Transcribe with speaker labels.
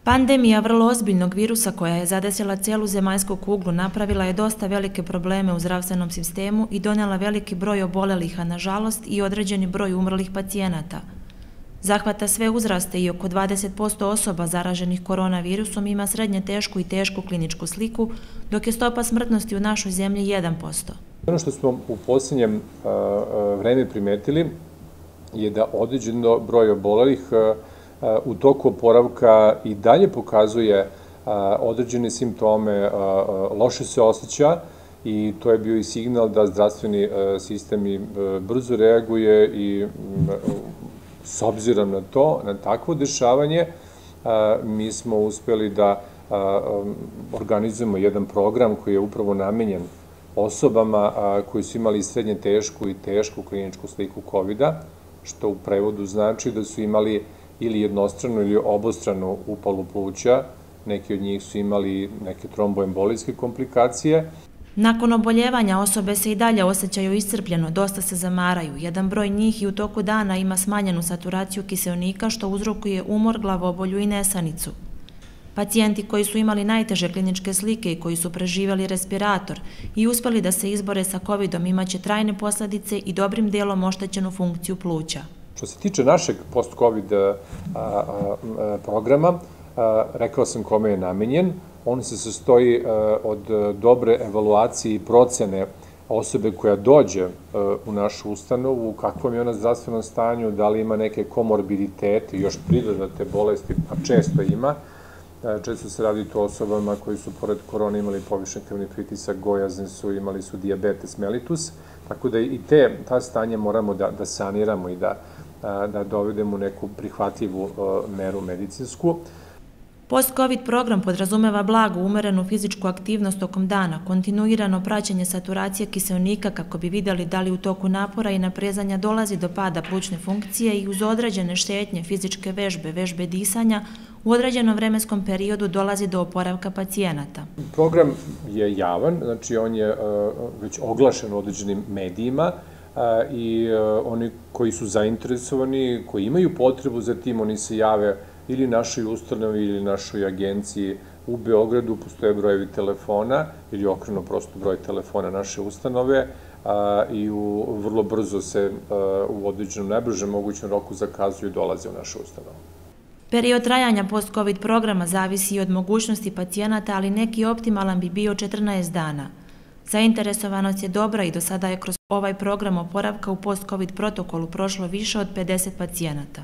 Speaker 1: Pandemija vrlo ozbiljnog virusa koja je zadesila cijelu zemaljsku kuglu napravila je dosta velike probleme u zdravstvenom sistemu i donijela veliki broj obolelih, a nažalost i određeni broj umrlih pacijenata. Zahvata sve uzraste i oko 20% osoba zaraženih koronavirusom ima srednje tešku i tešku kliničku sliku, dok je stopa smrtnosti u našoj zemlji 1%.
Speaker 2: Ono što smo u posljednjem vreme primetili je da određen broj obolelih u toku oporavka i dalje pokazuje određene simptome, loše se osjeća i to je bio i signal da zdravstveni sistem brzo reaguje i s obzirom na to, na takvo dešavanje, mi smo uspeli da organizujemo jedan program koji je upravo namenjen osobama koji su imali srednje tešku i tešku kliničku sliku COVID-a, što u prevodu znači da su imali ili jednostranu ili obostranu upalu pluća, neki od njih su imali neke tromboembolijske komplikacije.
Speaker 1: Nakon oboljevanja osobe se i dalje osjećaju iscrpljeno, dosta se zamaraju. Jedan broj njih i u toku dana ima smanjenu saturaciju kiseonika što uzrokuje umor, glavobolju i nesanicu. Pacijenti koji su imali najteže kliničke slike i koji su preživjeli respirator i uspjeli da se izbore sa COVID-om imaće trajne posljedice i dobrim dijelom oštećenu funkciju pluća.
Speaker 2: Što se tiče našeg post-COVID programa, rekao sam kome je namenjen. On se sastoji od dobre evaluacije i procene osobe koja dođe u našu ustanovu, u kakvom je ona zdravstvenom stanju, da li ima neke komorbiditete i još pridodate bolesti, a često ima. Često se radi to osobama koji su pored korona imali povišen krvni pritisak, gojazni su, imali su dijabetes mellitus, tako da i ta stanje moramo da saniramo i da dovedemo neku prihvatljivu meru medicinsku.
Speaker 1: Post-COVID program podrazumeva blagu, umerenu fizičku aktivnost tokom dana, kontinuirano praćenje saturacije kiseonika kako bi vidjeli da li u toku napora i naprezanja dolazi do pada plućne funkcije i uz određene šetnje, fizičke vežbe disanja, u određenom vremenskom periodu dolazi do oporavka pacijenata.
Speaker 2: Program je javan, znači on je već oglašen u određenim medijima i oni koji su zainteresovani, koji imaju potrebu za tim, oni se jave ili našoj ustanovi ili našoj agenciji u Beogradu, postoje brojevi telefona ili okreno prosto broj telefona naše ustanove i vrlo brzo se u određenom najbržem mogućem roku zakazuju i dolaze u našu ustanovu.
Speaker 1: Period trajanja post-COVID programa zavisi i od mogućnosti pacijenata, ali neki optimalan bi bio 14 dana. Zainteresovanost je dobra i do sada je kroz ovaj program oporavka u post-COVID protokolu prošlo više od 50 pacijenata.